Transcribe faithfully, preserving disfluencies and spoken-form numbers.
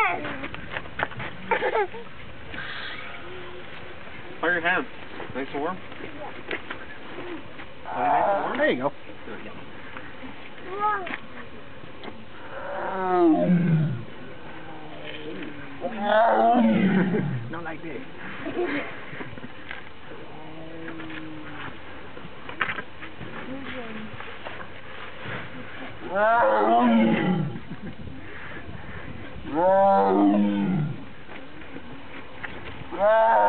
Fire your hands. Nice and warm. Uh, nice and warm? There you go. There we go. Not like this. Wow.